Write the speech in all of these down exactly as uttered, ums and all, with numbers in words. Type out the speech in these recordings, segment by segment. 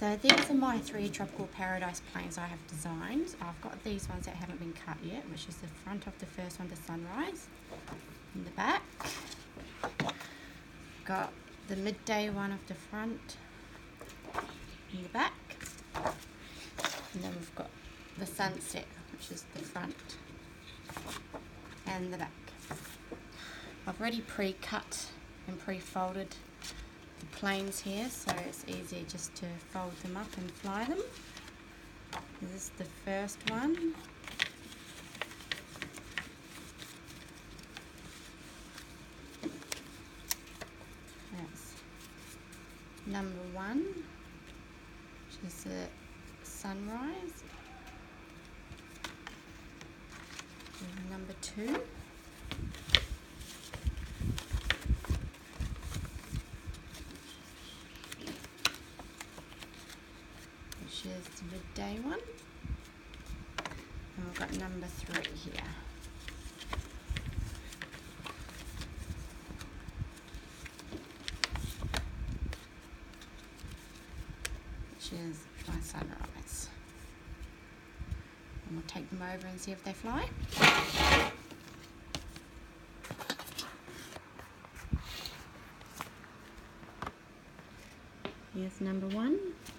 So these are my three tropical paradise planes I have designed. I've got these ones that haven't been cut yet, which is the front of the first one, the sunrise, in the back. Got the midday one of the front, in the back, and then we've got the sunset, which is the front and the back. I've already pre-cut and pre-folded the planes here, so it's easy just to fold them up and fly them. This is the first one. That's number one, which is the sunrise. And number two. Which is the midday one. And we've got number three here. Which is my sunrise. And we'll take them over and see if they fly. Here's number one.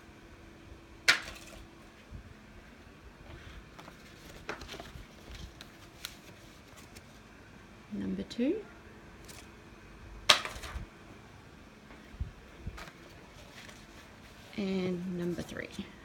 Number two. And number three.